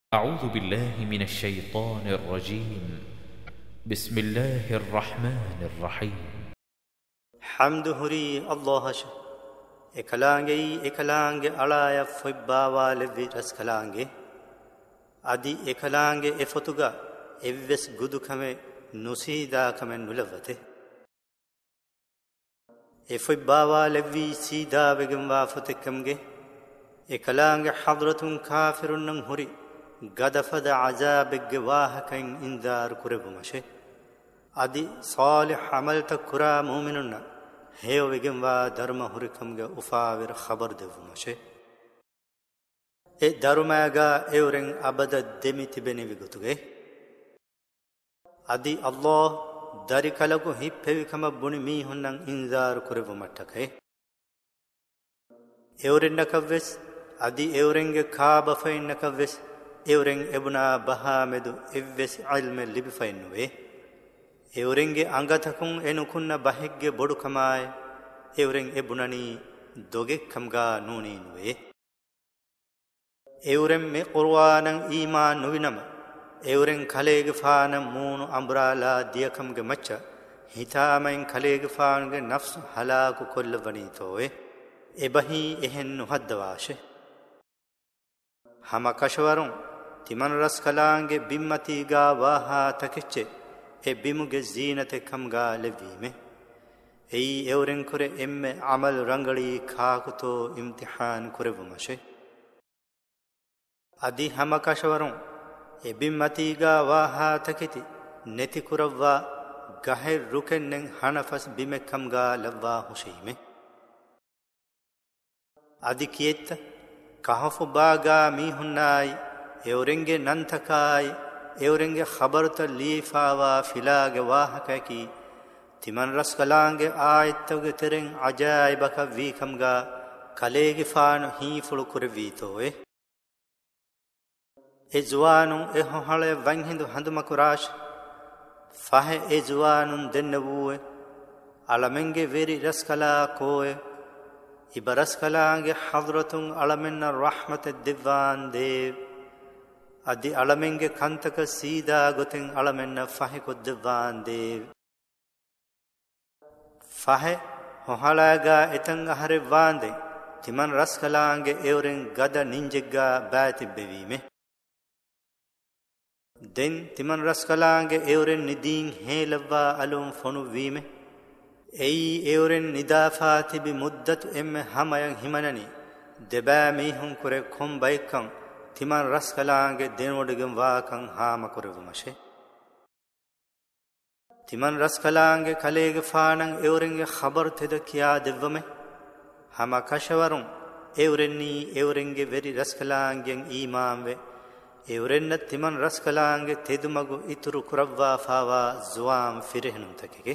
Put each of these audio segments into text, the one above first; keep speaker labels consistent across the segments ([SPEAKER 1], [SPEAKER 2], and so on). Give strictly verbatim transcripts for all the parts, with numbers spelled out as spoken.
[SPEAKER 1] أعوذ بالله من الشيطان الرجيم بسم الله الرحمن الرحيم
[SPEAKER 2] حمد هري الله ش ekalaange ekalaange alaya foibbawa levvi raskalaange adi ekalaange efotuga evves gudukame nusida kame nulavate efoibbawa levvi sida begemwa fotekamge ekalaange hadratun kafirun nan huri gadafada azabegge wahakan indar kurebumashe adi salih amal takura mu'minunna heyo vegemwa dharma hurikamge ufavir khabar devumashe e darumaga euren abada demiti benevi gutuge adi allah dari kalagu hippevikama buni mi hunnan inzar kurevumattake euren nakavves adi eurenge kaaba fain nakavves euren ebuna bahamedu evves ilme libifainuwe එවරෙන්ගේ අංගතකුන් එනුකුන්න බහෙක්ගේ බොඩු කමාය එවරෙන් එබුණනි දොගෙක් කම්ගා නූනීනුවේ එවරෙන් මේ කුර්ආනන් ඊමාන් නොවිනම එවරෙන් කලේගේ ෆාන මූණු අම්බරාලා දියකම්ගේ මච්ච හිතාමෙන් කලේගේ ෆාන්ගේ නෆ්ස් හලාකු කොල්ලවනීතෝවේ එබහි එහෙන් නුහද්දවාෂේ හම කෂවරුන් තිමන් රස් කලාංගේ බිම්මතිගා වාහා තකෙච්චේ e bimuge zinate kamga levime ei euren kore emme amal rangali kaakuto imtihan kurevumashe adi hamakashwarun e bimmatiga waha takiti neti kuravwa gaher rukennen hanafas bime kamga lavwa hushime adi kiyetta kahafu baga mi hunnai eurenge nantakai එවරෙන්ගේ ખબરත ලීෆාවා ෆිලාගේ වාහකකි තිමන් රස්කලාංගේ ආයත්තගේ තෙරෙන් අජායිබක වීකම්ගා කලේගේ ෆාන හීෆුළු කුරවීතෝේ ඒ ජුවානුන් ඒ හොහලේ වංහිඳු හඳුමකුරාෂ් ෆහ ඒ ජුවානුන් දෙන්නවූේ අලමෙන්ගේ වෙරි රස්කලා කෝේ ඉබරස්කලාංගේ හදරතුන් අලමෙන්න රහමත දිවාන් දේව adi alamenge kantaka sida goten alamenna fahe koddwan dev fahe hohalaga etan ahare wande timan raskalaange euren gada ninjegga baati bevime den timan raskalaange euren nidin helwa alum fonu vime ei euren nidafaati bi muddat emme hamayan himanani deba mihun kore kombaykan තිමන් රස්කලාංගේ දෙනොඩගෙන් වාකං හාම කුරවමෂේ තිමන් රස්කලාංගේ කලේගේ ෆානං එවරෙන්ගේ ખબર තෙද කියා දෙවමෙ හම කෂවරුන් එවරෙන්නි එවරෙන්ගේ වෙරි රස්කලාංගෙන් ඊමාන් වේ එවරෙන්න තිමන් රස්කලාංගේ තෙදුමගු ඉතුරු කුරවවා ෆාවා zuam ෆිරෙහනුම් තකගේ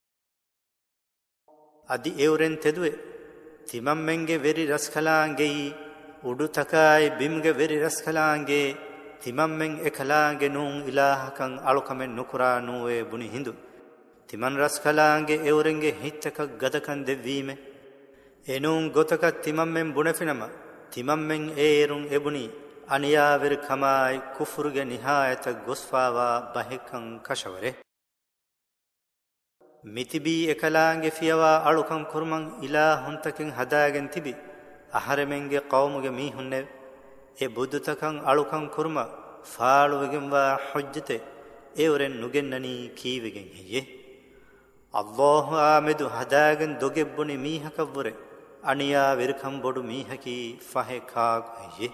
[SPEAKER 2] අදි එවරෙන් තෙදුවේ තිමන් මෙන්ගේ වෙරි රස්කලාංගේ උඩු තකයි බිම්ගේ වෙරි රස්කලාංගේ තිමම්මෙන් එකලාංගේ නුන් ඉලාහකන් අලුකමෙන් නුකුරා නුවේ බුනි හිඳු තිමන් රස්කලාංගේ එවරෙන්ගේ හිත්තක ගදකන් දෙවීමේ එනුන් ගොතක තිමම්මෙන් බුනෆිනම තිමම්මෙන් ඒරුන් එබුනි අනියා වෙර කමයි කුෆුරුගේ නිහායත ගොස්ෆාවා බහෙකන් කෂවරේ මිතිබී එකලාංගේ ෆියවා අලුකම් කුර්මන් ඉලාහුන්තකින් හදාගෙන තිබි අහරමෙන්ගේ කවුමුගේ මීහුන්නේ ඒ බුදුතකන් අලුකන් කුර්ම ෆාලුවගෙන්වා හුජ්ජතේ ඒවරෙන් නුගෙන්නනි කීවෙගෙන් හියේ අල්ලාහ් ආමෙදු හදාගෙන දොගෙබ්බුනි මීහකවරේ අනියා විරකම් බොඩු මීහකි ෆහෙ කාග් හියේ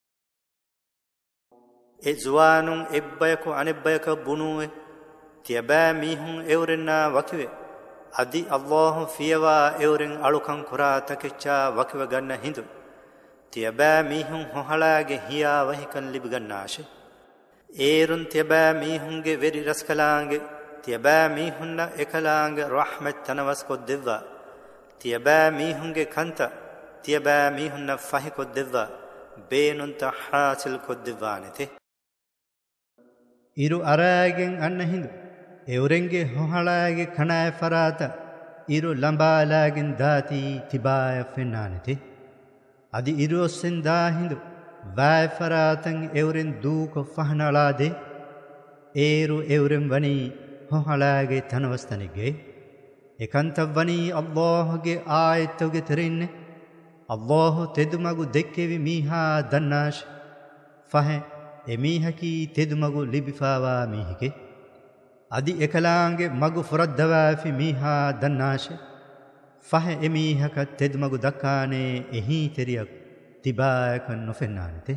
[SPEAKER 2] ඒ ජුවානුන් එබ්බයක අනෙබ්බයක බුනුවේ තියබෑ මීහුන් ඒවරෙන්නා වකිවේ adi allah fiyawa euren alukan kura takeccha wakiwa ganna hindu tiyaba mihun hohalage hiya wahikan libgannashe erun tiyaba mihunge veri raskalaange tiyaba mihunna ekalaange rahmat tanawas koddeva tiyaba mihunge kanta tiyaba mihunna fahi koddeva beenunta hasil koddevanete iru aragen anna hindu එවරෙන්ගේ හොහලාගේ කණාය ෆරාත ඉරු ලම්බාලාගෙන් දාති තිබාය ෆෙන්නානෙති අදි ඉරු ඔස්සෙන් දාහිඳු ವಾಯಫರಾತಂ ಎವರೆನ್ ದೂಕ ಫಹನಳಾದೆ ಏರು ಎವರೆನ್ ವನಿ ಹೊಹಳಾಗೆ ತನವಸ್ತನಿಗೆ ಏಕಂತವನಿ ಅಲ್ಲಾಹಗೆ ಆಯತ್ತುಗೆ ತೆರಿನ್ನೆ ಅಲ್ಲಾಹು ತೆದುಮಗು ದೆಕ್ಕೆವಿ ಮೀಹಾ ದನ್ನಾಶ್ ಫಹೆ ಎಮೀಹಕಿ ತೆದುಮಗು ಲಿಬಿಫಾವಾ ಮೀಹಿಗೆ ಅದಿ ಎಕಲಾಂಗೆ ಮಗು ಫುರದ್ದವಾಫಿ ಮೀಹಾ ದನ್ನಾಶೆ ಫಹೆ ಎಮೀಹಕ ತೆದುಮಗು ದಕ್ಕಾನೆ ಎಹೀ ತೆರಿಯ ತಿಬಾಯಕ ನೊಫೆನ್ನಾನಿತೆ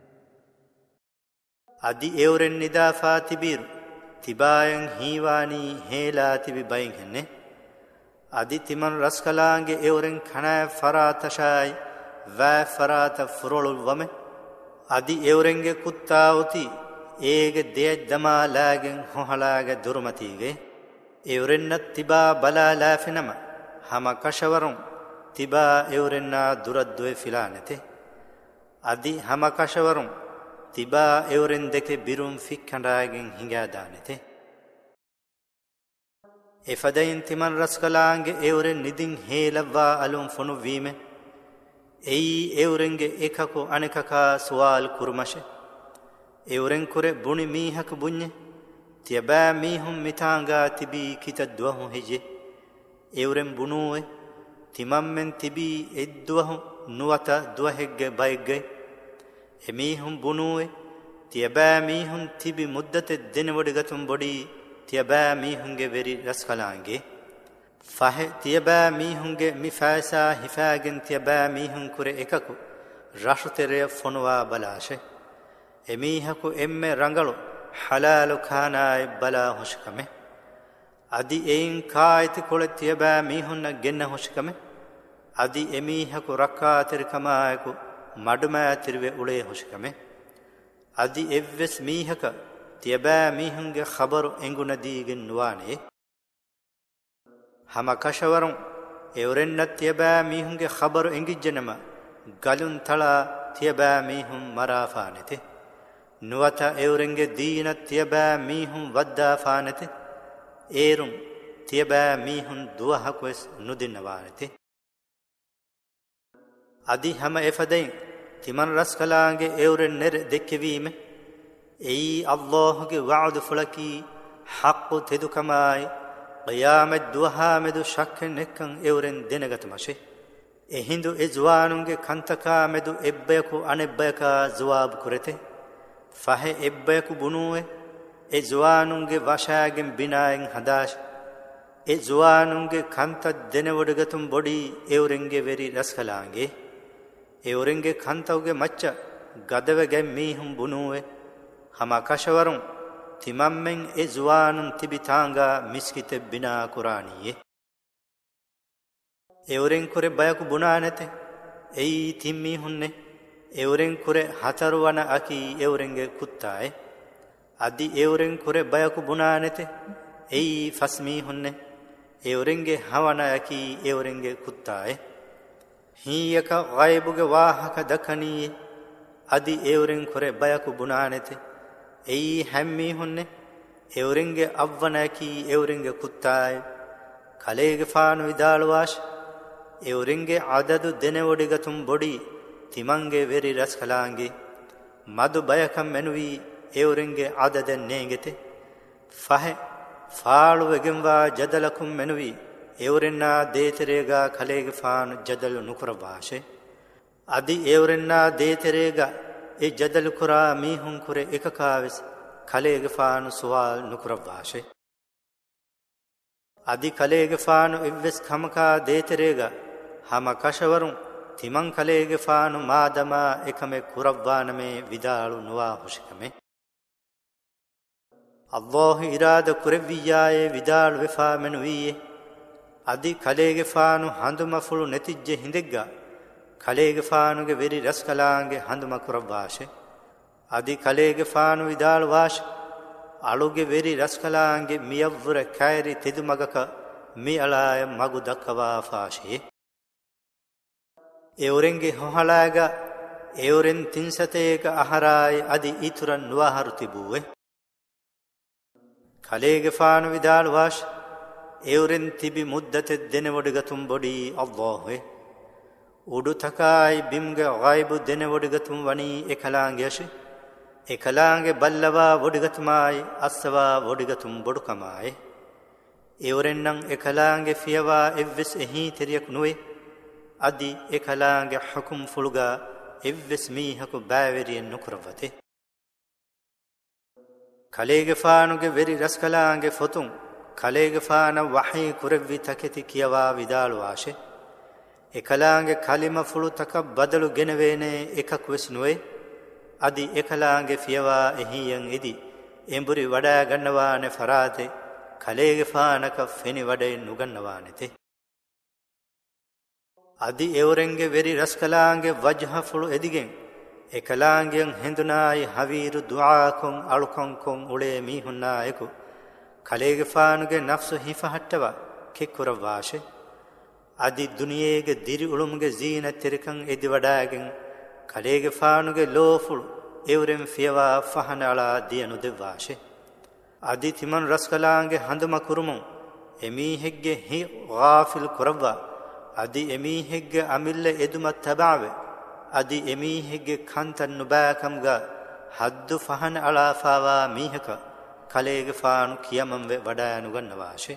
[SPEAKER 2] ಅದಿ ಎವರೆನ್ ನಿದಾಫಾ ತಿಬೀರು ತಿಬಾಯಂ ಹೀವಾನಿ ಹೇಲಾ ತಿಬಿ ಬೈಂ ಹೆನ್ನೆ ಅದಿ ತಿಮನ್ ರಸ್ಕಲಾಂಗೆ ಎವರೆನ್ ಖಣಾಯ ಫರಾತಶಾಯ್ ವಾ ಫರಾತ ಫುರೊಳುಲ್ ವಮೆ ಅದಿ ಎವರೆಂಗೆ ಕುತ್ತಾವುತಿ ಏಗೆ ದೇಜ್ ದಮಾ ಲಾಗೆನ್ ಹೊಹಳಾಗೆ ದುರ್ಮತಿಗೆ ಎವರೆನ್ನ ತಿಬಾ ಬಲಾ ಲಾಫಿನಮ ಹಮ ಕಶವರುಂ ತಿಬಾ ಎವರೆನ್ನ ದುರದ್ವೆ ಫಿಲಾನೆತೆ ಅದಿ ಹಮ ಕಶವರುಂ ತಿಬಾ ಎವರೆನ್ ದೆಕೆ ಬಿರುಂ ಫಿಕ್ಕಂಡಾಗೆನ್ ಹಿಂಗಾದಾನೆತೆ ಎಫದೈನ್ ತಿಮನ್ ರಸ್ಕಲಾಂಗೆ ಎವರೆನ್ ನಿದಿನ್ ಹೇಲವ್ವಾ ಅಲುಂ ಫೊನು ವೀಮೆ ಎಯಿ ಎವರೆಂಗೆ ಏಕಕು ಅನೆಕಕ ಸುವಾಲ್ ಕುರುಮಶೆ ಎವರೆನ್ ಕುರೆ ಬುಣಿ ಮೀಹಕ ಬುಣ್ಯೆ ತಿಯಬಾ ಮೀಹುಂ ಮಿತಾಂಗಾ ತಿಬಿ ಕಿತದ್ವಹು ಹೆಜೆ ಎವರೆನ್ ಬುಣುವೆ ತಿಮಮ್ಮೆನ್ ತಿಬಿ ಎದ್ವಹು ನುವತ ದ್ವಹೆಗ್ಗೆ ಬೈಗ್ಗೆ ಎಮೀಹುಂ ಬುಣುವೆ ತಿಯಬಾ ಮೀಹುಂ ತಿಬಿ ಮುದ್ದತೆ ದೆನವಡಿಗತುಂ ಬೊಡಿ ತಿಯಬಾ ಮೀಹುಂಗೆ ವೆರಿ ರಸ್ಕಲಾಂಗೆ ಫಹೆ ತಿಯಬಾ ಮೀಹುಂಗೆ ಮಿಫಾಸಾ ಹಿಫಾಗೆನ್ ತಿಯಬಾ ಮೀಹುಂ ಕುರೆ ಏಕಕು ರಾಶುತೆರೆಯ ಫೊನುವಾ ಬಲಾಶೆ ಎಮೀಹಕು ಎಮ್ಮೆ ರಂಗಳು ಹಲಾಲು ಖಾನಾಯ್ ಬಲಾ ಹುಷ್ಕಮೆ ಅದಿ ಏನ್ ಕಾಯ್ತಿ ಕೊಳೆ ತಿಯಬಾ ಮೀಹುನ್ನ ಗೆನ್ನ ಹುಷ್ಕಮೆ ಅದಿ ಎಮೀಹಕು ರಕ್ಕಾತಿರಿಕಮಾಯಕು ಮಡುಮಾ ತಿರುವೆ ಉಳೆ ಹುಷ್ಕಮೆ ಅದಿ ಎವ್ವೆಸ್ ಮೀಹಕ ತಿಯಬಾ ಮೀಹುಂಗೆ ಖಬರು ಎಂಗುನದೀಗೆ ನುವಾನೆ ಹಮ ಕಶವರುಂ ಎವರೆನ್ನ ತಿಯಬಾ ಮೀಹುಂಗೆ ಖಬರು ಎಂಗಿಜ್ಜನಮ ಗಲುನ್ ತಳ ತಿಯಬಾ ಮೀಹುಂ ಮರಾಫಾನೆತೆ ನುವತ ಎವರೆಂಗೆ ದೀನ ತಿಯಬಾ ಮೀಹುಂ ವದ್ದಾಫಾನೆತೆ ಏರುಂ ತಿಯಬಾ ಮೀಹುಂ ದುವಹಕ್ವೆಸ್ ನುದಿನ್ನವಾನೆತೆ ಅದಿ ಹಮ ಎಫದೈನ್ ತಿಮನ್ ರಸ್ಕಲಾಂಗೆ ಎವರೆನ್ ನೆರೆ ದೆಕ್ಕೆವೀಮೆ ಎಯಿ ಅಲ್ಲಾಹುಗೆ ವಾದು ಫುಳಕಿ ಹಕ್ಕು ತೆದುಕಮಾಯ್ qiyamet duhamedu shakken nekkan euren denegatmashe ehindu e zuwanunge kantaka medu ebbeku anebbeka jawab kurete fahe ebbeku bunuwe e zuwanunge washagen binaen hadash e zuwanunge kanta denewodgatum bodi eurenge veri raskalange eurenge kantauge macca gadawege mihum bunuwe hama kashawarun ತಿಮಮ್ಮೆನ್ ಎ ಜುವಾನುನ್ ತಿಬಿತಾಂಗ ಮಿಸ್ಕಿತೆ ಬಿನಾ ಕುರಾನಿಯೆ ಎವರೆನ್ ಕುರೆ ಬಯಕು ಬುನಾನೆತೆ ಎಯಿ ತಿಮ್ಮಿ ಹುನ್ನೆ ಎವರೆನ್ ಕುರೆ ಹತರುವನ ಅಕಿ ಎವರೆಂಗೆ ಕುತ್ತಾಯೆ ಅದಿ ಎವರೆನ್ ಕುರೆ ಬಯಕು ಬುನಾನೆತೆ ಎಯಿ ಫಸ್ಮಿ ಹುನ್ನೆ ಎವರೆಂಗೆ ಹವನ ಅಕಿ ಎವರೆಂಗೆ ಕುತ್ತಾಯೆ ಹೀಯಕ ಗೈಬುಗೆ ವಾಹಕ ದಖನಿಯೆ ಅದಿ ಎವರೆನ್ ಕುರೆ ಬಯಕು ಬುನಾನೆತೆ ಎಯಿ ಹಮ್ಮಿ ಹುನ್ನೆ ಎವರೆಂಗೆ ಅವ್ವನಕಿ ಎವರೆಂಗೆ ಕುತ್ತಾಯ್ ಕಲೆಗೆ ಫಾನು ವಿದಾಳುವಾಶ್ ಎವರೆಂಗೆ ಅದದು ದೆನೆವಡಿಗತುಂ ಬೊಡಿ ತಿಮಂಗೆ ವೆರಿ ರಸ್ಕಲಾಂಗೆ ಮದು ಬಯಕಂ ಮೆನುವಿ ಎವರೆಂಗೆ ಅದದೆನ್ ನೇಂಗೆತೆ ಫಹೆ ಫಾಳುವೆಗೆಂವಾ ಜದಲಕುಂ ಮೆನುವಿ ಎವರೆನ್ನ ದೇತೆರೇಗ ಕಲೆಗೆ ಫಾನು ಜದಲು ನುಕುರವಾಶೆ ಅದಿ ಎವರೆನ್ನ ದೇತೆರೇಗ ಎ ಜದಲು ಕುರಾ ಮೀಹುಂ ಕುರೆ ಏಕಕಾವೆಸ್ ಕಲೆಗೆ ಫಾನು ಸುವಾಲ್ ನುಕುರವಾಶೆ ಅದಿ ಕಲೆಗೆ ಫಾನು ಇವ್ವೆಸ್ ಖಮಕಾ ದೇತೆರೇಗ ಹಮ ಕಶವರುಂ ತಿಮಂ ಕಲೆಗೆ ಫಾನು ಮಾದಮ ಏಕಮೆ ಕುರವ್ವಾನಮೆ ವಿದಾಳು ನುವಾ ಹುಷಿಕಮೆ ಅಲ್ಲಾಹು ಇರಾದ ಕುರೆವ್ವಿಯಾಯೆ ವಿದಾಳು ವೆಫಾ ಮೆನುವಿಯೆ ಅದಿ ಕಲೆಗೆ ಫಾನು ಹಂದುಮಫುಳು ನೆತಿಜ್ಜೆ ಹಿಂದೆಗ್ಗ ಕಲೆಗೆ ಫಾನುಗೆ ವೆರಿ ರಸ್ಕಲಾಂಗೆ ಹಂದುಮ ಕುರವ್ವಾಶೆ ಅದಿ ಕಲೆಗೆ ಫಾನು ವಿದಾಳು ವಾಶ್ ಅಳುಗೆ ವೆರಿ ರಸ್ಕಲಾಂಗೆ ಮಿಯವ್ವುರ ಕೈರಿ ತೆದುಮಗಕ ಮಿ ಅಳಾಯ ಮಗು ದಕ್ಕವಾ ಫಾಶೆ ಎವರೆಂಗೆ ಹೊಹಳಾಗ ಎವರೆನ್ ತಿನ್ಸತೇಕ ಅಹರಾಯ ಅದಿ ಇತುರನ್ ನುವಾಹರು ತಿಬುವೆ ಕಲೆಗೆ ಫಾನು ವಿದಾಳು ವಾಶ್ ಎವರೆನ್ ತಿಬಿ ಮುದ್ದತೆ ದೆನೆವಡಿಗತುಂ ಬೊಡಿ ಅಲ್ಲಾಹುವೆ udu takai bimge ghaibu dene wodigatum wani ekalange ashi ekalange ballava wodigatumai assawa wodigatum bodukamai eorennan ekalange fiyawa evves ehi teriyak nuwe adi ekalange hukum fuluga evves mihaku baaveriyen nukuravate kalege faanuge veri raskalange fotun kalege faana wahi kurevvi taketi kiyawa vidalu ashe ekalaange kalima fulu taka badalu genevene ekak wesnuwe adi ekalaange fiyawa ehiyan idi emburi wada gannawane farate kalege faanaka feni wade nugannawanete adi eorenge veri raskalaange wajha fulu edigen ekalaangen hendunai haviru duaakon alukonkon ule mihunna eku kalege faanuge nafsu hifa hattawa kekkurawashe adi duniyege diri ulumge zina terikan edi wadagen kalege faanuge lofulu euren fiyawa fahana ala diyanu devashe adi timan raskalange handuma kurumun emi hegge hi ghafil kurawwa adi emi hegge amille eduma tabawe adi emi hegge kantan nubakamga haddu fahana ala fawa mihaka kalege faanu kiyamanwe wadanu gannawashe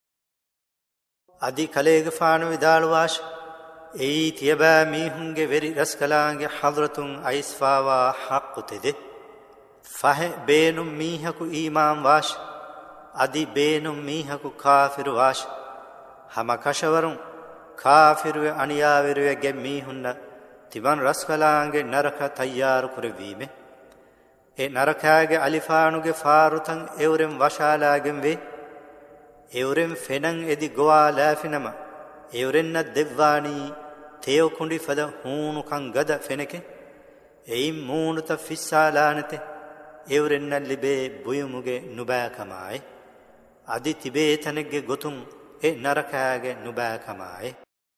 [SPEAKER 2] adi kalege faanu vidaluwash ei tiyaba mihunge veri raskalange hadratun aisfawa haqqutede fahe beenum mihaku iman wash adi beenum mihaku kafiru wash hama kashawarun kafiruwe aniyaviruwe ge mihunna tiban raskalange naraka tayyar kurevime e narakage alifaanuge faarutan euren washalagen ve euren fenan edi gowa laafinama eurenna devwani teo kundi fada hunu kan gada feneke eim muunuta fissalanete eurenna libe buyumuge nubakamai adi tibetanege gotun e narakage nubakamai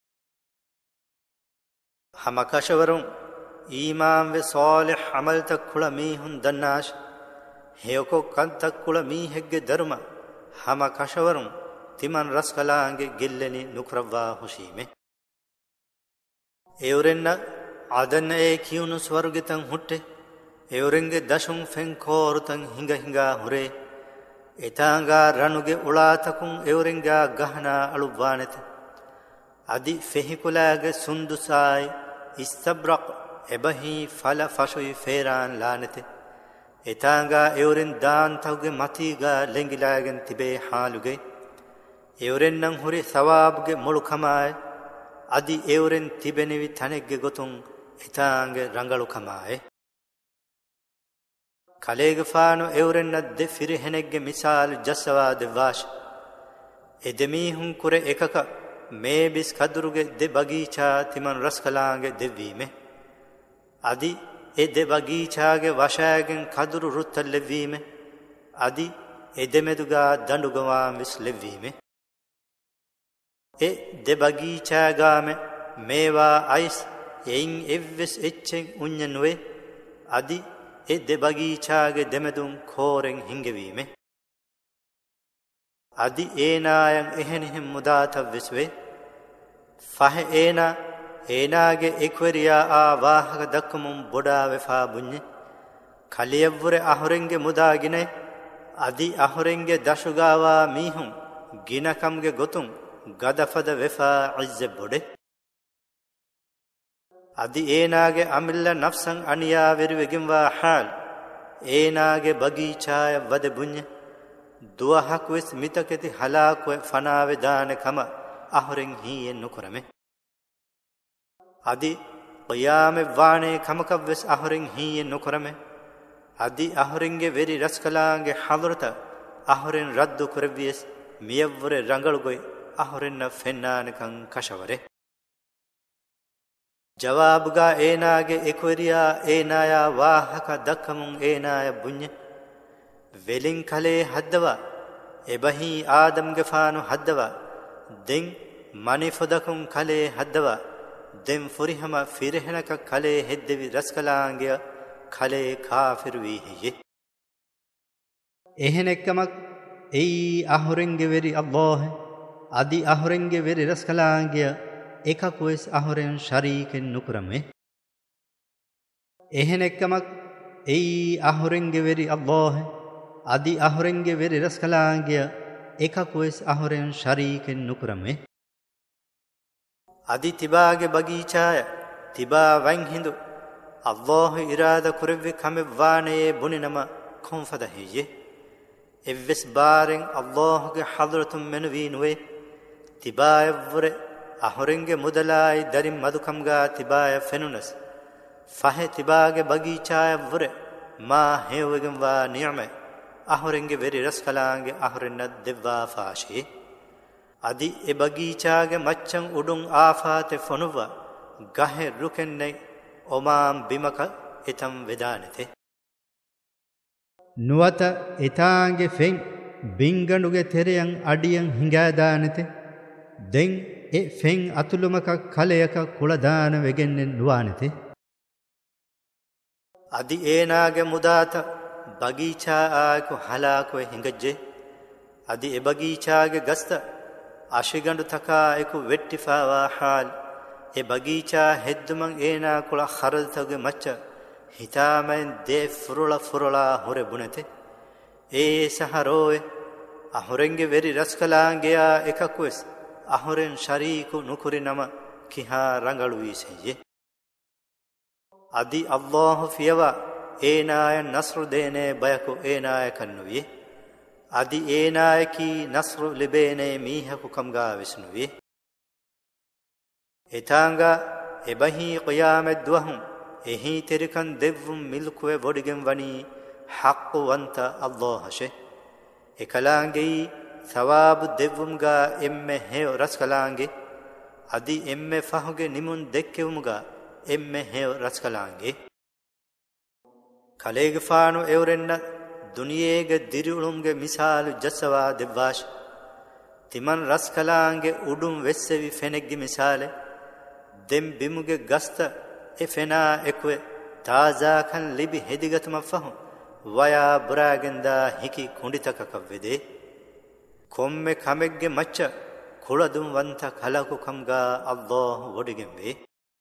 [SPEAKER 2] hamakashawarun iman ve salih amal takkula mihun dannash heyoko kan takkula mihegge dharma hama kashawarun timan raskalange gilleni nukravwa hushime eurenna adanna e kiyunu swargitan hutte eurenge dashun fenkorutan hinga hinga hure etanga ranuge ulatakun eurenga gahna alubwanete adi fehikulage sundusai istabraq ebahi fala fashui feran lanete etanga euren dan tauge matiga lengilagen tibe haluge euren nan huri thawabge mulukamai adi euren tibenevi tanegge gotun etanga rangalu kamai kalege faanu euren nadde firihenegge misal jassawa devash edemi hun kure ekaka mebis kaduruge de bagicha timan raskalange devime adi e de bagichaage washagen kaduru ruttal levime adi e demeduga dandugawan vis levime e de bagichaagame mewa ais ein evves echen unyanwe adi e de bagichaage demedun koren hingevime adi eenayan ehenihem mudata viswe fahe eena eenage ekveriya a wahaga dakkumum boda vefa bunye kaliyevvure ahurenge mudagine adi ahurenge dashugawa mihun ginakamge gotun gadafada vefa izze bode adi eenage amilla nafsan aniya veriveginwa hal eenage bagichaya wade bunye duwahak wes mitaketi halakwe fanawe dane kama ahuren hiyen nukurame adi qiyame waane kamakab wes ahuren hiyen nukurame adi ahurenge veri raskalange hadrata ahuren raddu kurvies miyavvure rangalugoy ahurenna fennane kan kashavare jawabga eenage ekweriya eenaya wahaka dakkamun eenaya bunye velin kale haddawa ebahi adamge faanu haddawa den mani fodakun kale haddawa den furihama firehenaka kale heddevi raskalange kale kafir wi hiye ehenekkamak ei ahurenge veri allah adi ahurenge veri raskalange එකකුවෙස් අහොරෙන් ශරීකෙන් නුකරමෙ එහෙනෙක්කමක් එයි අහොරෙන්ගේ වෙරි අල්ලාහ් අදි අහොරෙන්ගේ වෙරි රස්කලාංගිය එකකුවෙස් අහොරෙන් ශරීකෙන් නුකරමෙ අදි තිබාගේ බගීචාය තිබා වයින් හිඳු අල්ලාහ් ඉරාද කුරෙව්වෙ කමෙ වානේ බුනිනම කොන්ෆද හියේ එව්වෙස් බාරෙන් අල්ලාහ්ගේ හදරතුම් මෙනුවීනුවේ තිබාය වර අහොරෙන්ගේ මුදලායි දරින් මදුකම්ගා තිබාය ෆෙනුනස් ෆහෙ තිබාගේ බගීචාය වර මා හේවගෙන් වා නියමයි අහොරෙන්ගේ වෙරි රස්කලාංගේ අහොරෙන්න දෙව්වා ෆාෂී අදි එ බගීචාගේ මච්චන් උඩුන් ආෆාතෙ ෆොනුවා ගහෙ රුකෙන්නේ ඔමාම් බිමක එතම් වෙදානෙතේ නුවත එතාගේ ෆෙන් බින්ගණුගේ තෙරයන් අඩියන් හිඟාදානෙතේ දෙන් එ ෆෙන් අතුළුමක කලයක කුලදාන වෙගෙන්නේ නුවානෙතේ අදි ඒනාගේ මුදාත බගීචා ආයකු හලාකුවේ හිඟජ්ජේ අදි එ බගීචාගේ ගස්ත අශිගඬු තකා එකු වෙට්ටිෆාවා හාල් එ බගීචා හෙද්දුමන් ඒනා කුල ಖරල්තගේ මච්ච හිතාමෙන් දේ ෆුරුලා ෆුරුලා හොරේ බුනතේ ඒ සහරෝේ අහොරෙන්ගේ වෙරි රස්කලාංගයා එකකුස් අහොරෙන් ශරීකු නුකුරි නම කිහා රංගලු වීසෙයේ අදි අල්ලාහ් ෆියවා ඒනාය නස්රු දේනේ බයකු ඒනාය කන්නුවේ අදි ඒනායකි නස්රු ලිබේනේ මීහකු කම්ගා විස්නුවේ එතාංගා එබහි ඛියාමත් දුවහුම් එහි තෙරිකන් දෙව්වුම් මිල්කුවේ බොඩිගෙන් වනී හක්කු වන්ත අල්ලාහෂේ එකලාංගෙයි සවාබු දෙව්වුම්ගා එම්මෙ හේව රස්කලාංගේ අදි එම්මෙ ෆහුගේ නිමුන් දෙක්කෙවුමුගා එම්මෙ හේව රස්කලාංගේ කලේගේ ෆානු එවරෙන්න දුනියේගේ දිරිඋළුම්ගේ මිසාලු ජස්සවා දෙව්වාෂ් තිමන් රස්කලාංගේ උඩුම් වෙස්සෙවි ෆෙනෙක්ගේ මිසාලේ දෙම් බිමුගේ ගස්ත එෆෙනා එකුවේ තාසාකන් ලිබි හෙදිගතම ෆහු වයා බුරාගෙන්දා හිකි කුණිතකක වෙදේ කොම්මෙ කමෙක්ගේ මච්ච කුලදුම් වන්ත කලකු කම්ගා අල්ලාහ් වඩිගෙන් වේ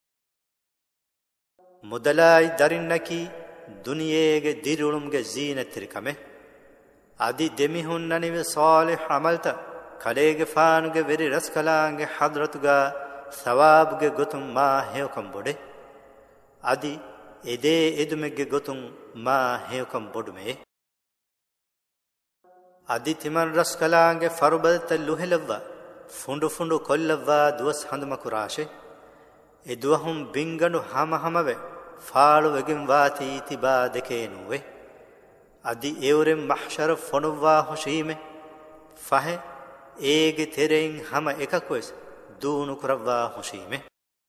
[SPEAKER 2] මුදලායි දරින්නකි දුනියේගේ දිරුළුම්ගේ ජීනත්‍රිකමෙ අදි දෙමිහුන් නනිවෙ සාලිහ් අමල්ත කලේගේ ෆානුගේ වෙරි රස්කලාංගේ හදරතුගා සවාබ්ගේ ගොතුම් මා හේවකම් බොඩේ අදි එදේ එදුමෙක්ගේ ගොතුම් මා හේවකම් බොඩුමේ අදි තිමන් රස්කලාංගේ ෆරුබල්ත ලුහෙලව්වා ෆුඬු ෆුඬු කොල්ලව්වා දුවස් හඳුමකුරාෂේ එදුවහුම් බින්ගණු හම හමවේ ෆාලු වෙගෙන් වාති තිබා දෙකේ නුවේ අදි එවරෙන් මහ්ෂර ෆොනුවා හොෂීමේ ෆහෙ ඒගේ තෙරෙන් හම එකකුස් දූනු කරවා හොෂීමේ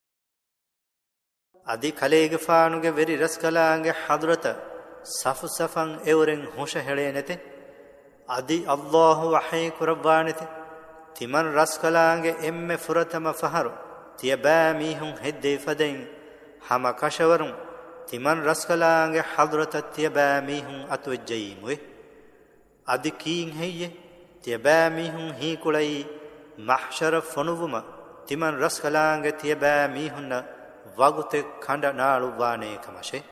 [SPEAKER 2] අදි කලේගේ ෆානුගේ වෙරි රස්කලාංගේ හදරත සෆු සෆන් එවරෙන් හොෂ හෙළේ නැතේ අදි අල්ලාහ් වහී කරවා නැතේ තිමන් රස්කලාංගේ එම්මෙ ෆුරතම ෆහරු තියබා මීහුන් හෙද්දේ ෆදෙන් හම කෂවරුන් තිමන් රස්කලාංගේ හදරත තියබා මීහුන් අතුවජ්ජීමුවේ අදි කීන් හෙయ్యේ තියබා මීහුන් හී කුලයි මහ්ෂර ෆොනුවුම තිමන් රස්කලාංගේ තියබා මීහුන්න වගුතෙක් කණ්ඩ නාලු වානේ කමෂේ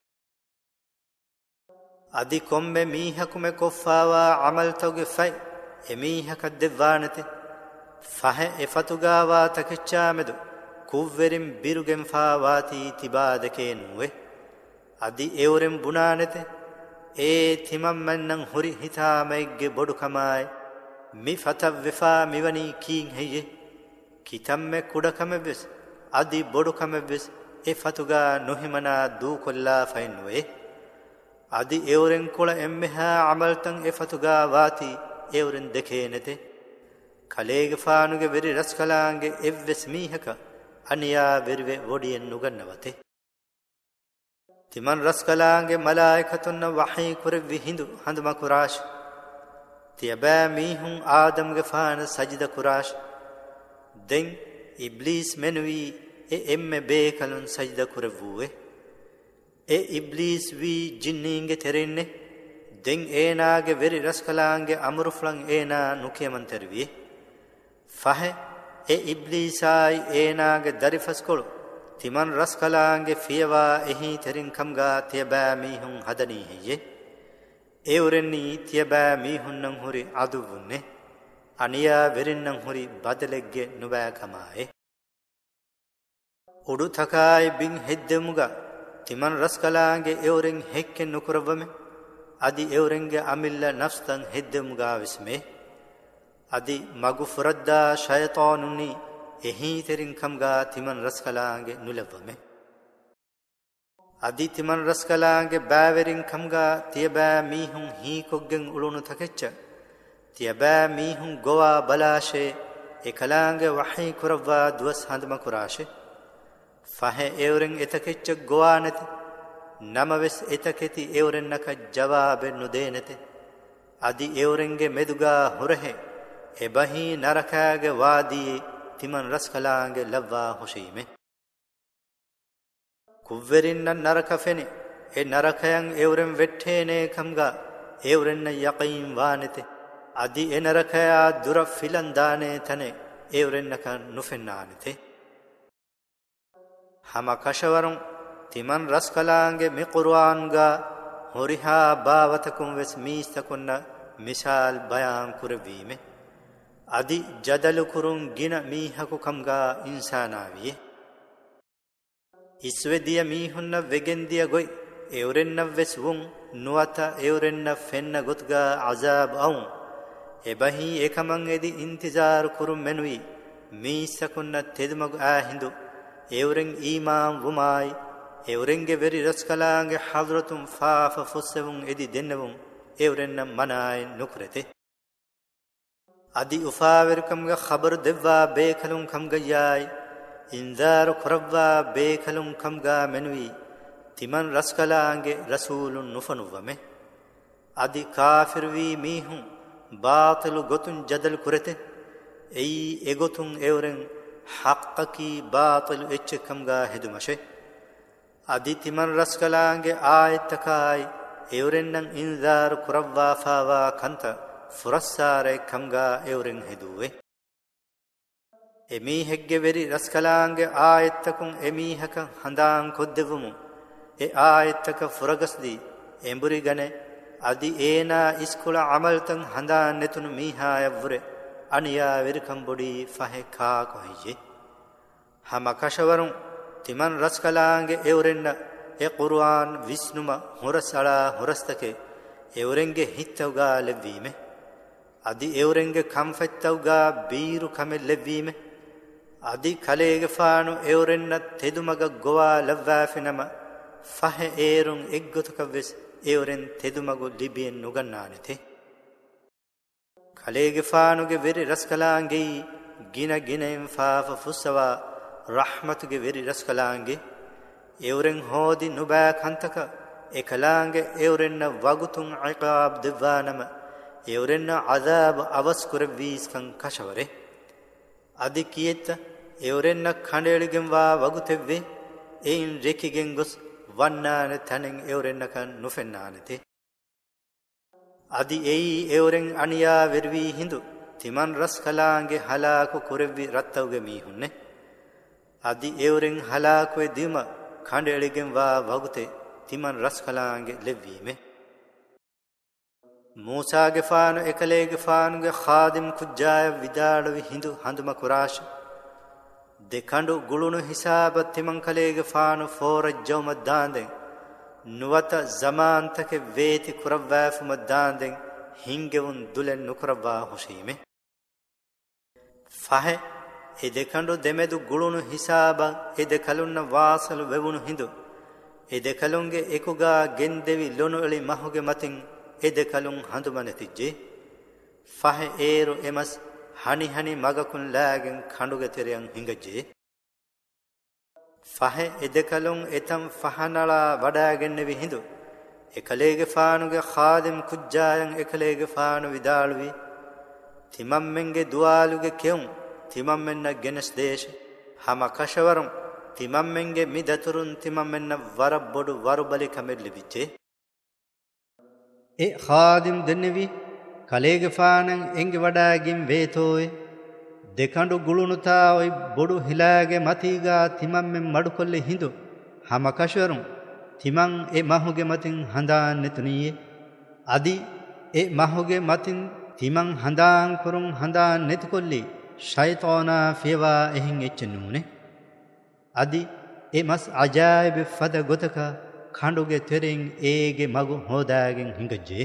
[SPEAKER 2] අදි කොම්බෙ මීහකුමෙ කොෆාවා අමල්තෝගේ ෆයි එමීහක දෙවානතේ ෆහෙ එෆතුගාවා තකිච්චාමෙදු කුව්වෙරින් බිරුගෙන් ෆාවාති තිබා දෙකේ නුවේ අදි එවරෙන් බුණානෙතේ ඒ තිමම් මන්නන් හොරි හිතාමයිගේ බොඩු කමායි මි ෆතව් වෙෆා මිවනි කීන් හෙයේ කිතම්මෙ කුඩකම වෙස් අදි බොඩු කම වෙස් ඒ ෆතුගා නොහිමනා දූ කොල්ලා ෆයින්වේ අදි එවරෙන් කොළ එම්මෙහා අමල්තන් ඒ ෆතුගා වාති එවරෙන් දෙකේ නැතේ කලේගේ ෆානුගේ වෙරි රස්කලාංගේ එව්වෙස් මීහක අනියා වෙරිවෙ වොඩියෙන් නුගන්නවතේ තිමන් රස්කලාංගේ මලායිකතුන්න වහී කුරෙව්වි හිඳු හඳුම කුරාෂ් තියබෑ මීහුන් ආදම්ගේ ෆාන සජිද කුරාෂ් දෙන් ඉබ්ලීස් මෙනුවී එ එම්මෙ බේකලුන් සජිද කුරෙව්වුවේ එ ඉබ්ලීස් වී ජින්නීන්ගේ තෙරෙන්නේ දෙන් ඒනාගේ වෙරි රස්කලාංගේ අමුරුෆලන් ඒනා නුකියමන් තෙරවියේ ෆහෙ e ibliisai eenaage darifaskollu timan raskalaange fiyawa ehi terin kamga tiyaba mihun hadani hiye eurenni tiyaba mihunnan huri aduvunne aniya verinnan huri badalegge nuba kamae udu takai bin heddemuga timan raskalaange euren hekken nukuravame adi eurenge amilla nafstan heddemuga visme adi magu furadda shaytanunni ehi terin kamga timan raskalaange nulavame adi timan raskalaange baaverin kamga tiyaba mihun hi koggen ulunu takeccha tiyaba mihun gowa balashe ekalaange wahi kuravwa duwas handma kurashe fahe euren etakeccha gowanete namaves etaketi euren naka jawabe nudenete adi eurenge meduga hurahe ebahi narakage wadi timan raskalaange lavva hoshime kuvverinna narakafene e narakayan euren vettene kamga eurenna yaqin wanete adi e narakaya dura filandane tane eurennaka nufennanete hama kashawarun timan raskalaange mi qur'anga horiha bawatakum ves mistakunna misal bayan kurvime adi jadalu kurun gina mihaku kamga insanaviye isvediya mihunna vegendiya goy eurenna veswun nuwata eurenna fenna gotga azab aun ebahi ekaman edi intizar kurun menui misakunna tedmagu ahindu euren iman wumai eurenge veri raskalaange hadratun faafa fussevun edi dennevun eurenna manai nukurete adi ufaver kamga khabar devva bekalun kamga yai indar kuravva bekalun kamga menui timan raskalaange rasulun nufanuwame adi kafirvi mihun baatilu gotun jadal kurete ei egotun euren haqqaki baatilu ecche kamga hedumashe adi timan raskalaange ayatakai eurennan indar kuravva fawa kanta furassare kamga euren heduwe emi hegge veri raskalaange ayattakun emi hakan handan koddevumu e ayattaka furagasdi emburi gane adi ena iskula amaltan handan netunu miha yavure aniya verikam bodi fahe ka kohiye hama kashawarun timan raskalaange eurenna e qur'an visnuma horasala horastake eurenge hittawga levvime adi eurenge kamfettawga biiru kame levvime adi kalege faanu eurenna tedumaga gowa lavvafinama fahe erun eggotukaves euren tedumagu libien nugannanete kalege faanuge veri raskalaange gina ginen faafa fussawa rahmatuge veri raskalaange euren hodi nuba kantaka ekalaange eurenna wagutun iqab devvanama eurenna azab avas kurvis kan kashaware adi kiyetta eurenna khandeligen wa wagutevve ein rekigen gos wannane tanen eurenna kan nufennanete adi ei euren aniya vervi hindu timan raskalaange halaku kurevvi rattawge mihunne adi euren halaku edima khandeligen wa wagute timan raskalaange levvime Musa ge faanu ekalege faanu ge khadim kujjaya vidalavi hindu handuma kurash dekandu gulunu hisaba timan kalege faanu fora jawma dande nuwata zaman take veti kuravvafu madande hingevun dulen nukuravva hoshime fahe e dekandu demedu gulunu hisaba e dekalunna wasalu vevunu hindu e dekalunge ekuga gendevi lonu eli mahuge matin ede kalun handumanetijje fahe eru emas hani hani magakun lagen khanduge teryan hingajje fahe ede kalun etam fahanala wadagennevi hindu ekalege faanuge khadim kujjayan ekalege faanu vidalwi timammenge dualuge keun timammenna genes desh hama kashawarum timammenge midaturun timammenna warabbodu warubali kamellibijje e khadim dennevi kalege faanan enge wadagin vetoy දෙකඬු ගුළුනුතා ඔයි බොඩු හිලාගේ මතීගා තිමම්මෙන් මඩුකොල්ලෙ හිඳු හම කෂවරුන් තිමන් ඒ මහුගේ මතින් හඳාන් නෙතුනියේ අදි ඒ මහුගේ මතින් තිමන් හඳාන් කරුන් හඳාන් නෙතුකොල්ලි ෂයිතානා ෆියවා එහින් එච්චනුනේ අදි ඒ මස් අජායිබ ෆද ගොතක කඬුගේ තෙරින් ඒගේ මගු හොදාගෙන් හිඟජේ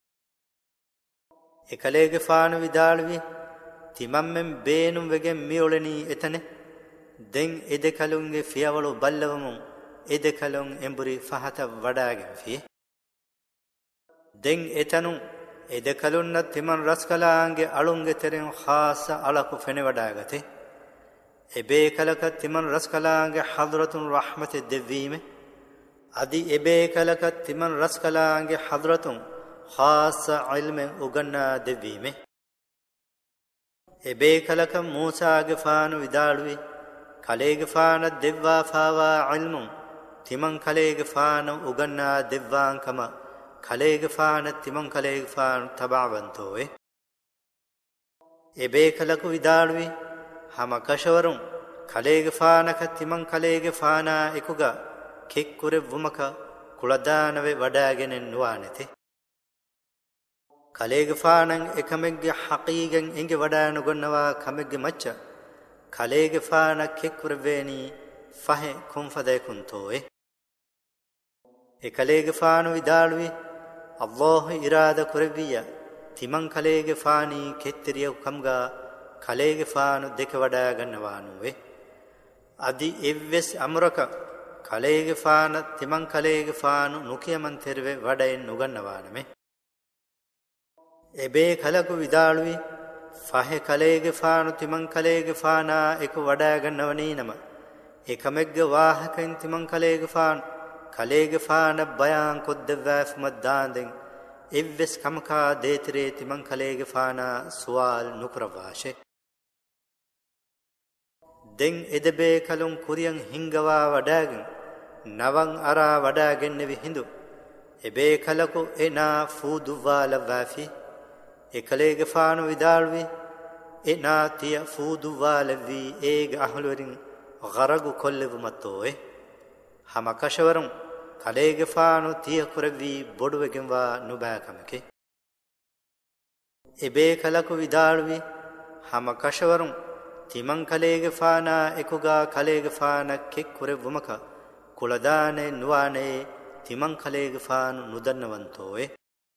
[SPEAKER 2] එකලේගේ ෆාන විදාළුවේ තිමම්මෙන් බේනුම් වෙගෙන් මියොලනී එතනේ දෙන් එදකලුන්ගේ ෆියවලු බල්ලවමුන් එදකලුන් එම්බුරි ෆහත වඩාගෙන ෆියේ දෙන් එතනුන් එදකලුන්න තිමන් රස්කලාංගේ අලුන්ගේ තෙරෙන් ખાસ අලකු ෆෙන වඩාගතේ එබේ කලක තිමන් රස්කලාංගේ හදරතුන් රහමත දෙවීමේ අදි එබේ කලක තිමන් රස්කලාංගේ හදරතුන් ખાસ ඉල්මෙන් උගන්නා දෙවීමේ එබේ කලක මූසාගේ ෆාන විදාළුවේ කලේගේ ෆාන දෙවවා ෆාවා ඉල්මුන් තිමන් කලේගේ ෆාන උගන්නා දෙවවාංකම කලේගේ ෆාන තිමන් කලේගේ ෆාන තබවන්තෝවේ එබේ කලක විදාළුවේ හම කෂවරුන් කලේගේ ෆානක තිමන් කලේගේ ෆානා එකුගා කෙක්කුරෙ වුමක කුලදානවේ වඩාගෙන නුවානෙතේ කලේගේ ෆානන් එකමෙක්ගේ හකීගෙන් එංගේ වඩා නුගන්නවා කමෙක්ගේ මච්ච කලේගේ ෆාන කෙක්කුර වේනි ෆහෙ කුම්ෆදේ කුන්තෝේ ඒ කලේගේ ෆාන විදාළුවේ අල්ලාහ් ඉරාද කුරවිය තිමන් කලේගේ ෆානි කෙත්තරිය කම්ගා කලේගේ ෆාන දෙක වඩා ගන්නවා නුවේ අදි එව්වෙස් අමරක කලේගේ ෆාන තිමන් කලේගේ ෆාන නුකියමන් තෙරවේ වඩෙන් නුගන්නවා නෙමෙ එබේ කලකු විදාළුවේ ෆහෙ කලේගේ ෆානු තිමන් කලේගේ ෆානා එක වඩා ගන්නවනී නම එකමෙක්ගේ වාහකෙන් තිමන් කලේගේ ෆාන කලේගේ ෆාන බයං කොද්දවැෆ් මද්දාන්දෙන් එව්වෙස් කමකා දේතරේ තිමන් කලේගේ ෆානා සුවාල් නුකරවාෂේ දෙන් එදබේ කලුන් කුරියන් හිංගවා වඩාගෙන නවන් අරා වඩාගෙන නෙවි හිඳු එබේ කලකු එනා ෆූදුවා ලවාෆි එකලේගේ ෆානු විදාළුවේ එනා තිය ෆූදුවා ලවි ඒගේ අහලවරින් ගරගු කොල්ලෙවු මතෝේ හම කෂවරුන් කලේගේ ෆානු තිය කුරවි බොඩුවගෙන්වා නුබෑකමකේ එබේ කලකු විදාළුවේ හම කෂවරුන් තිමන් කලේගේ ෆානා එකුගා කලේගේ ෆානක් කෙක් කුරෙවුමක කුලදානේ නුවානේ තිමන් කලේගේ ෆානු නුදන්නවන්තෝේ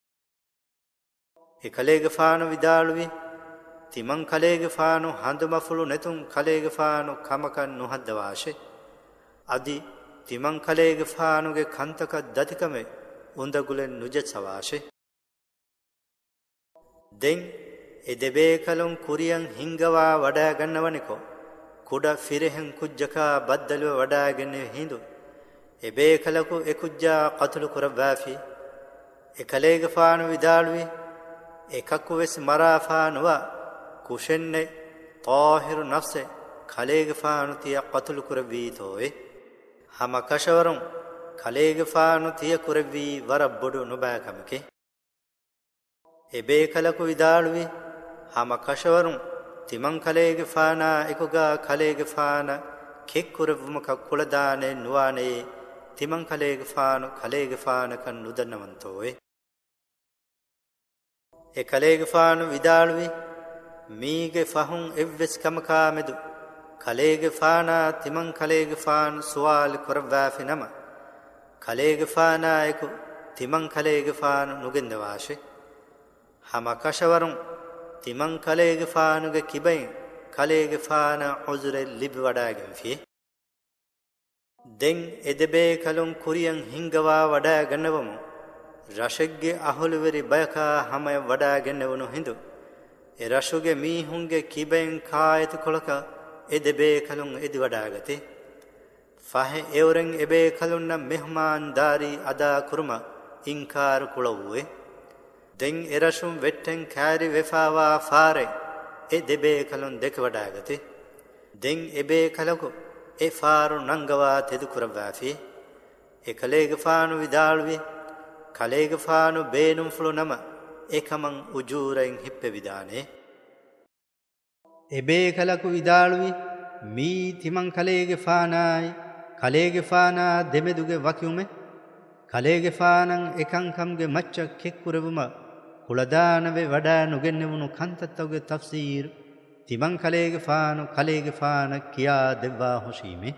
[SPEAKER 2] ඒ කලේගේ ෆානු විදාළුවේ තිමන් කලේගේ ෆානු හඳුමෆුළු නැතුන් කලේගේ ෆානු කමකන් නුහද්දවාෂේ අදි තිමන් කලේගේ ෆානුගේ කන්තක දතිකමේ උන්දගුලෙන් නුජසවාෂේ දෙන් එදෙබේ කලුන් කුරියන් හිංගවා වඩා ගන්නවනිකෝ කුඩ ෆිරහෙන් කුජ්ජකා බද්දලුව වඩාගෙන හිඳු එබේ කලකු එකුජ්ජා කතුළු කරවෑෆි එකලේගේ ෆානු විදාළුවේ එකක්කු වෙස් මරාෆානුවා කුෂෙන්නේ තාහිරු නෆ්සේ කලේගේ ෆානු තිය කතුළු කරවීතෝේ හම කෂවරුන් කලේගේ ෆානු තිය කරවී වර බොඩු නොබෑකමකේ එබේ කලකු විදාළුවේ හම කෂවරුන් තිමන් කලේගේ ෆානා එකුගා කලේගේ ෆාන කෙක්කුරවුමක කුලදානේ නුවානේ තිමන් කලේගේ ෆානු කලේගේ ෆානකන් නුදන්නවන්තෝේ ඒ කලේගේ ෆානු විදාළුවේ මීගේ ෆහුන් එව්වෙස් කමකා මෙදු කලේගේ ෆානා තිමන් කලේගේ ෆානු සුවාල් කරවෑෆි නම කලේගේ ෆානා එකු තිමන් කලේගේ ෆානු නුගෙන්දවාෂේ හම කෂවරුන් තිමන් කලේගේ ෆානුගේ කිබෙන් කලේගේ ෆාන උසුරෙ ලිබ් වඩාගෙන ෆියේ දෙන් එදබේ කලුන් කුරියන් හිංගවා වඩා ගන්නවමු රෂෙක්ගේ අහුලුවරි බයකා හමය වඩාගෙන වුණු හිඳු ඒ රෂුගේ මීහුන්ගේ කිබෙන් කායත කොලක එදබේ කලුන් එදි වඩාගතේ ෆහෙ එවරෙන් එබේ කලුන්න මෙහමාන් දාරි අදා කුරුම ඉන්කාර කුලවුවේ දෙන් එරෂුම් වෙට්ටෙන් කෑරි වෙෆාවා ෆාරෙ ඒ දෙබේ කලුන් දෙක වඩාගතේ දෙන් එබේ කලකු ඒ ෆාරු නංගවා තෙදු කරවෑෆි ඒ කලේගේ ෆානු විදාළුවේ කලේගේ ෆානු බේනුම් ෆුළු නම ඒකමං උජූරෙන් හිප්පෙ විදානේ එබේ කලකු ඉදාළුවි මී තිමන් කලේගේ ෆානායි කලේගේ ෆානා දෙමෙදුගේ වකියුමේ කලේගේ ෆානං එකංකම්ගේ මච්ච කෙක්කුරවුම කුලදානවේ වඩා නුගෙන්නෙවුණු කන්තත්තවගේ තෆ්සීර් තිමන් කලේගේ ෆානු කලේගේ ෆාන කියා දෙවා හොෂීමේ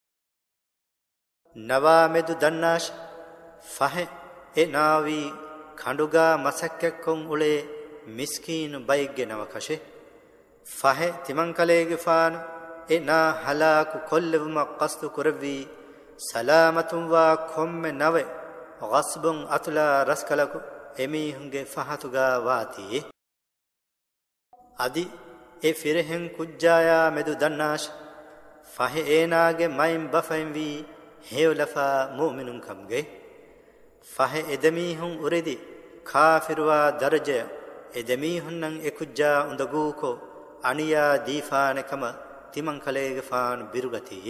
[SPEAKER 2] නවාමෙදු දන්නාශ ෆහෙ එනාවී කඬුගා මසක්කෙක්කොන් උලේ මිස්කීනු බයිග්ගේ නවකෂේ ෆහෙ තිමන් කලේගේ ෆානු එනා හලාකු කොල්ලෙවුම කස්තු කුරවී සලාමතුන් වා කොම්මෙ නවේ ගස්බුන් අතුලා රස්කලකු එමීහුන්ගේ ෆහතුගා වාතියේ අදි ඒ ෆිරහෙන් කුජ්ජායා මෙදු දන්නාශ ෆහෙ ඒනාගේ මයින් බෆයින් වී හේවලෆා මුමිනුන් කම්ගේ ෆහෙ එදමීහුන් උරෙදි කාෆිරුවා දරජය එදමීහුන්නන් එකුජ්ජා උඳගූකෝ අනියා දීෆානකම තිමන් කලේගේ ෆානු බිරුගතියේ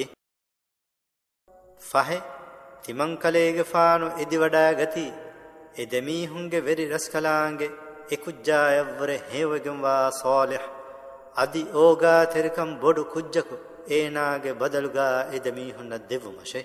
[SPEAKER 2] ෆහෙ තිමන් කලේගේ ෆානු එදි වඩා ගති එදමීහුන්ගේ වෙරි රස්කලාංගේ එකුජ්ජායවර හේවගෙන් වා සෝලිහ් අදි ඕගා තෙරකම් බොඩු කුජ්ජකු ඒනාගේ බදලුගා එදමීහුන්න දෙවුමෂේ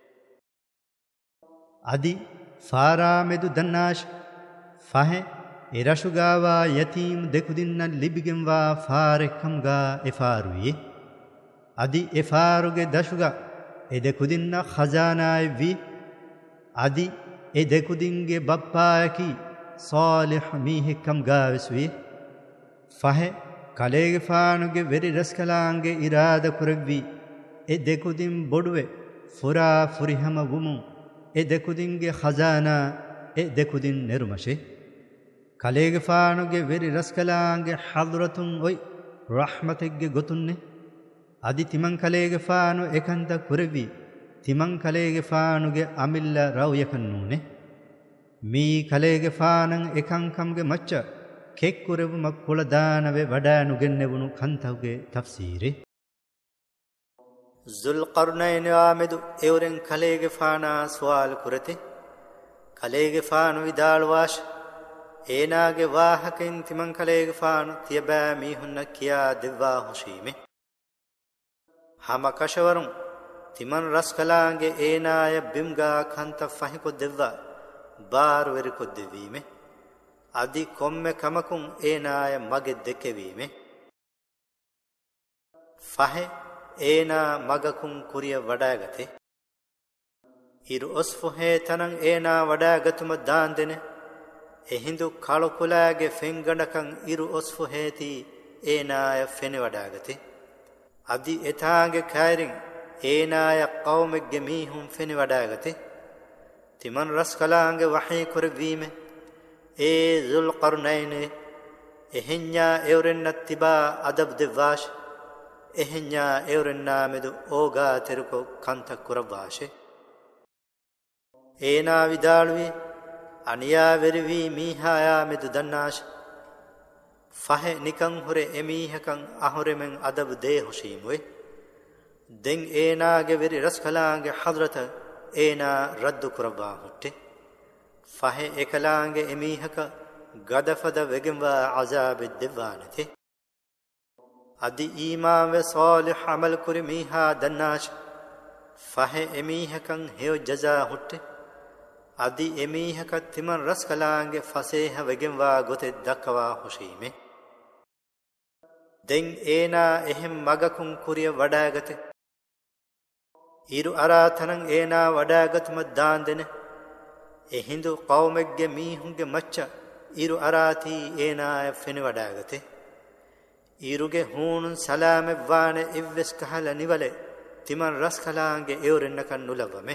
[SPEAKER 2] අදි ෆාරාමෙදු දන්නාශ ෆහෙ එරශුගාවා යතීම් දෙකුදින්න ලිබිගෙන්වා ෆාරෙක්කම්ගා එෆාරුයේ අදි එෆාරුගේ දශුගා එදෙකුදින්න ಖಜಾನಾයි වී අදි එදෙකුදින්ගේ බප්පායකි සාලිහ් මීහෙක්කම්ගා වෙස්වී ෆහෙ කලේගේ ෆානුගේ වෙරි රස්කලාංගේ ඉරාද කුරවී එදෙකුදින් බොඩුවේ ෆුරා ෆුරිහම වුමු එදෙකුදින්ගේ ಖಜಾನಾ එදෙකුදින් නෙරුමෂේ කලේගේ ෆානුගේ වෙරි රස්කලාංගේ හදරතුන් ඔයි රහමතෙක්ගේ ගොතුන්නේ අදි තිමන් කලේගේ ෆානු එකන්ත කුරවී තිමන් කලේගේ ෆානුගේ අමිල්ල රවයකන්නූනේ මී කලේගේ ෆානං එකංකම්ගේ මච්ච කෙක්කුරවුම කුලදානවේ වඩා නුගෙන්නෙවුණු කන්තවගේ තෆ්සීරේ ዙල්කර්නයින් ආමෙදු එවරෙන් කලේගේ ෆානා සවාල් කුරතේ කලේගේ ෆානු විදාල්වාශ ඒනාගේ වාහකෙන් තිමන් කලේගේ ෆානු තියබෑ මීහුන්න කියා දෙවා හොෂීමේ හම කෂවරුන් තිමන් රස්කලාංගේ ඒනාය බිම්ගා කන්ත ෆහිකො දෙවා බාරු වෙරිකො දෙවීමේ අදි කොම්මෙ කමකුන් ඒනාය මගෙ දෙකෙවීමේ ෆහෙ ඒනා මගකුන් කුරිය වඩාගතේ ඉරු ඔස්ෆුහේ තනං ඒනා වඩාගතුම දාන් දෙන එහිඳු කලුකුලාගේ ෆෙන්ගඩකන් ඉරු ඔස්ෆුහේති ඒනාය ෆෙන වඩාගතේ අදි එතාගේ කෑරින් ඒනාය කවුමෙක්ගේ මීහුම් ෆෙන වඩාගතේ තිමන් රස්කලාංගේ වහී කුරවීමේ ඒ ዙල්කර්නයින් එහෙඤ්ඤා එවරෙන්නත් තිබා අදබ් දෙවාශ එහෙඤ්ඤා එවරෙන්නා මෙදු ඕගා තෙරුකෝ කන්ත කුරවාශේ ඒනා විදාළුවේ අනියා වෙරවි මීහායා මෙදු දන්නාශ ෆහෙ නිකං හොරේ එමීහකං අහොරෙමෙන් අදබ් දේ හොෂීමුවේ දෙන් ඒනාගේ වෙරි රස්කලාංගේ හදරත ඒනා රද්දු කුරවා හුට්ටේ ෆහෙ එකලාංගේ එමීහක ගදෆද වෙගෙන්වා අසාබෙ දෙවානතේ අදි ඊමාන් වේ සාලිහ් අමල් කුරි මීහා දන්නාශ ෆහෙ එමීහකං හේව ජසා හුට්ටේ අදි එමීහක තිමන් රස්කලාංගේ ෆසේහ වෙගෙන්වා ගොතේ දක්වා හොෂීමේ දෙන් ඒනා එහෙම් මගකුන් කුරිය වඩාගතේ ඉරු අරාතනං ඒනා වඩාගතුම දාන් දෙන එහිඳු කවුමෙක්ගේ මීහුන්ගේ මච්ච ඉරු අරාති ඒනාය ෆෙන වඩාගතේ ඉරුගේ හූනුන් සලාමෙ වානේ ඉව්වෙස් කහල නිවලේ තිමන් රස්කලාංගේ එවරෙන්නකන් නුලවමේ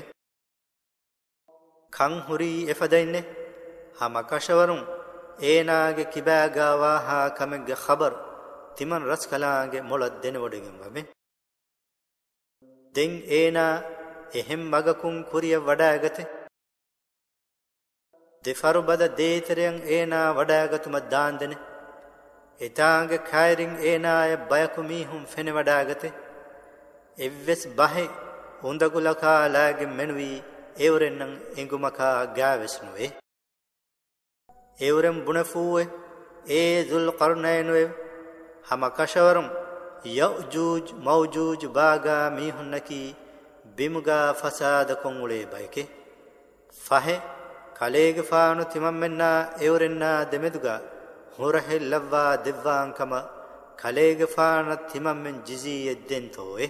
[SPEAKER 2] කං හුරි එෆදයින්නේ හම කෂවරුන් ඒනාගේ කිබෑගාවා හා කමෙක්ගේ ඛබර් තිමන් රස්කලාංගේ මොළත් දෙන වඩගෙන් වමේ දෙන් ඒනා එහෙම් මගකුන් කුරිය වඩාගතේ දෙෆරු බද දේතරයන් ඒනා වඩාගතුම දාන් දෙන එතාගේ කයිරින් ඒනාය බයකු මීහුම් ෆෙන වඩාගතේ එව්වෙස් බහේ උඳගුලකාලාගේ මෙනුවී එවරෙන්නම් එංගුමකා ගාවෙස්නුවේ එවරෙන් බුණෆූවේ ඒ ዙල්කර්නයින් වේ හම කෂවරුම් යජූජ් මෞජූජ් බාගා මීහුන්නකි බිමුගා ෆසාද කොංගුලේ බයිකෙ ෆහෙ කලේග ෆානු තිමම්මෙන්නා එවරෙන්නා දෙමෙදුගා හොරහෙල්ලවා දෙවාංකම කලේග ෆාන තිමම්මෙන් ජිසීයෙ දෙන්තෝයේ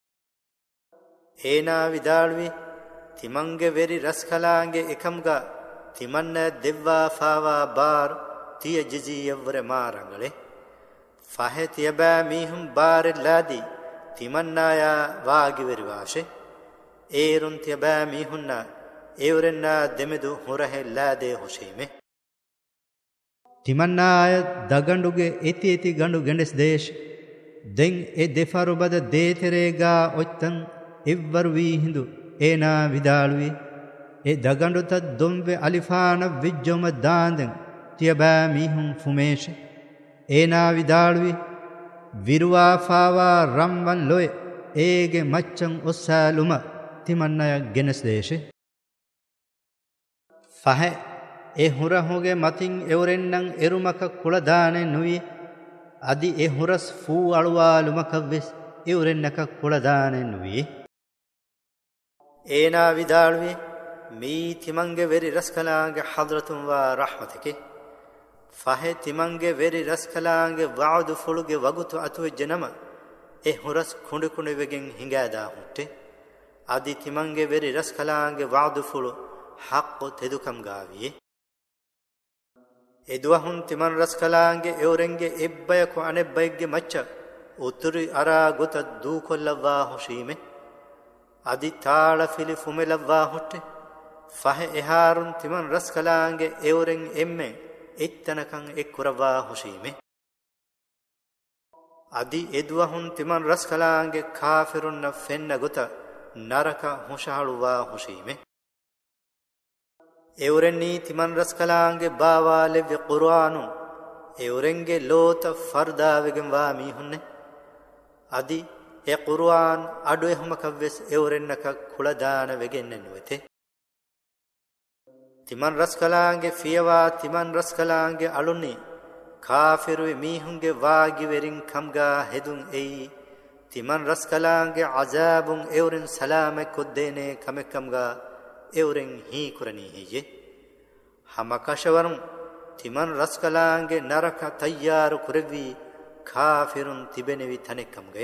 [SPEAKER 2] ඒනා විදාල්වි තිමංගේ වෙරි රස්කලාංගේ එකම්ගා තිමන්න දෙව්වා ෆාවා බාර් තිය ජිසීයවර මාරංගලේ ෆහෙ තියබෑ මීහුම් බාරෙල්ලාදී තිමන්නායා වාගිවෙරි වාෂේ ඒරුන් තියබෑ මීහුන්නා ඒවරෙන්නා දෙමෙදු හොරහෙල්ලාදේ හොෂීමේ තිමන්නාය දගඬුගේ එති එති ගඬු ගෙඬෙස් දේශ දෙන් එ දෙෆරුබද දේතරේගා ඔත්තන් ඉව්වරු වී හිඳු ඒනා විදාළුවි එ දගඬුත දොම්වෙ අලිෆාන විජ්ජොම දාන්දෙන් තියබෑ මීහුම් ෆුමේෂ ඒනා විදාළුවි විරුවා ෆාවා රම්වන් ලොය ඒගේ මච්චන් ඔස්සාලුම තිමන්නය ගෙනස් දේශ ෆහෙ එ හුරහුගේ මතින් එවරෙන්නම් එරුමක කුලදානෙ නුයි අදි එ හුරස් ෆූ අළුවාලුමක වෙස් එවරෙන්නක කුලදානෙ නුයි ඒනා විදාළුවි මී තිමංගේ වෙරි රස්කලාගේ හදරතුම් වා රහමතකේ ෆහෙ තිමංගේ වෙරි රස්කලාගේ වඅදු ෆුළුගේ වගුතු අතුවේ ජනම එ හුරස් කුඬ කුඬ වෙගෙන් හිඟාදා හුට්ටේ අදි තිමංගේ වෙරි රස්කලාගේ වඅදු ෆුළු හක්කො තෙදුකම් ගාවියේ එදුවහුන් තිමන් රස්කලාගේ එවරෙන්ගේ එබ්බයක අනෙබ්බයගේ මච්ච උතුරු අරා ගොත දූ කොල්ලවා හොෂීමේ අදි තාල ෆිලි ෆුමෙලවා හොට්ටේ ෆහෙ එහාරුන් තිමන් රස්කලාගේ එවරෙන් එම්මෙන් එත්තනකන් එක්කුරවා හොෂීමේ අදි එදුවහුන් තිමන් රස්කලාගේ කාෆිරුන්න ෆෙන්න ගොත නරක හොෂහළුවා හොෂීමේ එවරෙන්නී තිමන් රස්කලාගේ බාවාලෙව්වෙ කුර්ආනු එවරෙන්ගේ ලෝත ෆර්දාවෙගෙන් වා මීහුන්නේ අදි එ කුර්ආන් අඩු එහමකවස් එවරෙන්නක කුලදාන වෙගෙන්න නුවතේ තිමන් රස්කලාගේ ෆියවා තිමන් රස්කලාගේ අලුනි කාෆිරුවේ මීහුන්ගේ වාගි වෙරින් කම්ගා හෙදුන් එයි තිමන් රස්කලාගේ අසාබුන් එවරෙන් සලාමෙ කොද්දේනේ කමෙක්කම්ගා එවරෙන් හී කුරණී හියේ හම කෂවරුන් තිමන් රස්කලාගේ නරක තයාරු කුරවි කාෆිරුන් තිබෙනෙවි තනෙක්කම්ගේ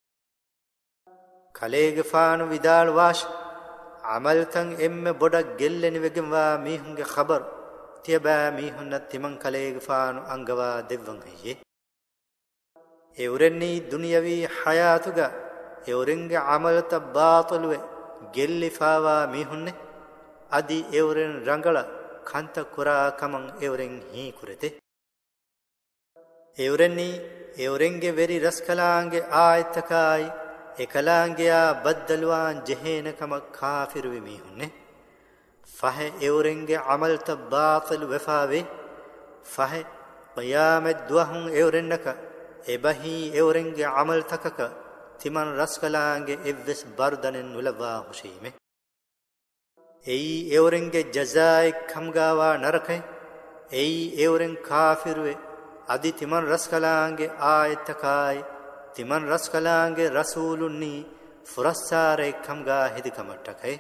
[SPEAKER 2] කලේගේ ෆානු විදාල් වාෂ් අමල්තන් එම්මෙ බොඩක් ගෙල්ලෙනි වෙගෙන් වා මීහුන්ගේ ખબર තියබෑ මීහුන්න තිමන් කලේගේ ෆානු අංගවා දෙවං හියේ එවරෙන්නී දුනියවි හයාතුගා එවරෙන්ගේ අමල්ත බාතලුවේ ගෙල්ලිෆාවා මීහුන්නේ අදි එවරෙන් රංගල කන්ත කුරා කමං එවරෙන් හී කුරතේ එවරෙන්නී එවරෙන්ගේ වෙරි රස්කලාංගේ ආයතකයි එකලාංගයා බද්දලුවාන් ජෙහේනකම කාෆිරු මීහුන්නේ ෆහෙ එවරෙන්ගේ අමල්ත බාතල් වෙෆාවේ ෆහෙ ඛියාමත් දුවහුන් එවරෙන්නක එබහි එවරෙන්ගේ අමල් තකක තිමන් රස්කලාංගේ එව්වස් බර්දනෙන් නුලවා හුෂීමේ එයි එවරෙන්ගේ ජසායි කම්ගාවා නරකයි එයි එවරෙන් කාෆිරුවේ අදි තිමන් රස්කලාංගේ ආයතකයි තිමන් රස්කලාංගේ රසූලුන්නි ෆුරස්සාරේ කම්ගා හිදිකමට්ටකයි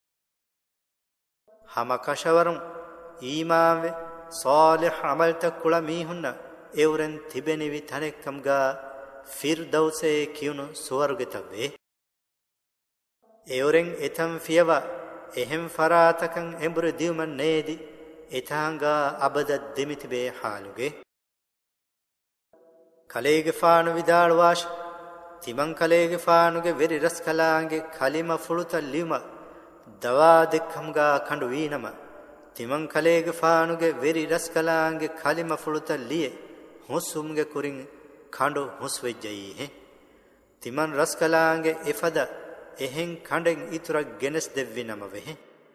[SPEAKER 2] හම කෂවරුන් ඊමාවේ සාලිහ් අමල්ත කුල මීහුන්න එවරෙන් තිබෙනෙවි තනෙක්කම්ගා ෆිර්දෞසේ කියුණු ස්වර්ගතවේ එවරෙන් එතම් ෆියවා එහෙම් ෆරාතකන් එඹුර දියුමන් නේදි එතාංගා අබද දෙමිතිබේ හාලුගේ කලේගේ ෆානු විදාල් වාෂ තිමන් කලේගේ ෆානුගේ වෙරි රස්කලාංගේ කලිම ෆුළුත ලියුම දවා දෙක්කම්ගා කඬු වීනම තිමන් කලේගේ ෆානුගේ වෙරි රස්කලාංගේ කලිම ෆුළුත ලියේ හොසුම්ගේ කුරින් කඬු හොස් වෙජ්ජයි හේ තිමන් රස්කලාංගේ එෆද එහෙන් කඬෙන් ඉතුරක් ගෙනස් දෙව්විනම වෙහෙ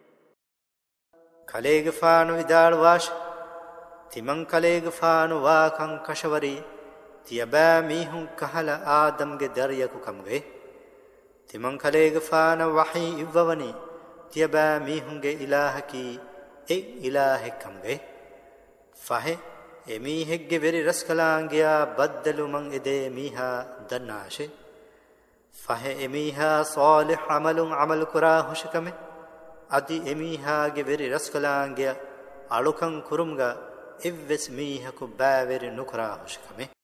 [SPEAKER 2] කලේගේ ෆානු විදාල් වාෂ තිමන් කලේගේ ෆානු වාකං කෂවරි තියබෑ මීහුන් කහල ආදම්ගේ දරියකු කම්ගේ තිමන් කලේගේ ෆාන වහී ඉවවනි තියබෑ මීහුන්ගේ ඉලාහකි එක් ඉලාහෙක් කම්ගේ ෆහෙ එමීහෙක්ගෙ වෙරි රස්කලාංගයා බද්දලු මං එදේ මීහා දන්නාශෙ ෆහෙ එමීහා සාලිහ් අමලුන් අමල් කුරා හුෂකමෙ අදි එමීහාගෙ වෙරි රස්කලාංගයා අලුකං කුරුම්ගා එව්වෙස් මීහකු බෑවෙරි නුකරා හුෂකමෙ